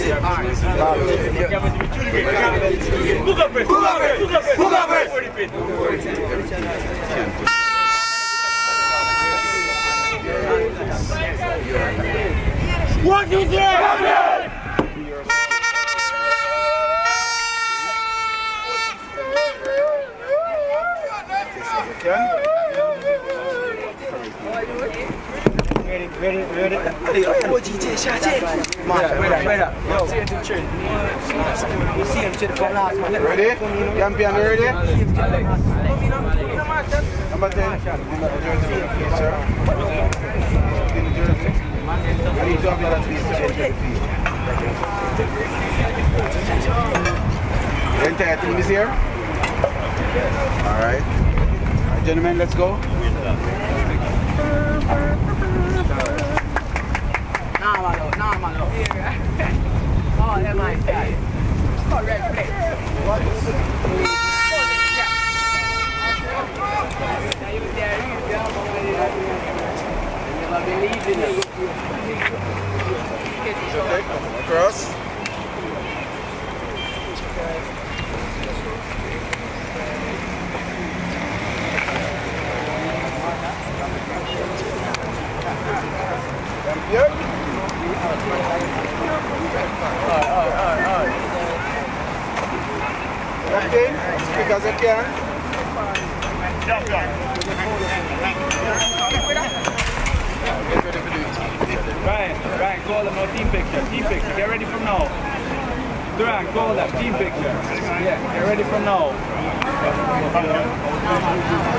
What you there? Ready. Oh, DJ, shot it. Wait up. Yo, see it to the train. You see him to the last one. Ready? Champion, ready? Number 10. Sir. I need to have that please. The entire team is here? Alright. Gentlemen, let's go. Normal. Oh, they're my guy. Correct place. Cross. Yep. Captain, speak as you can. Ryan, call them no team picture. Get ready from now. Duran, call them team picture. Yeah, get ready from now.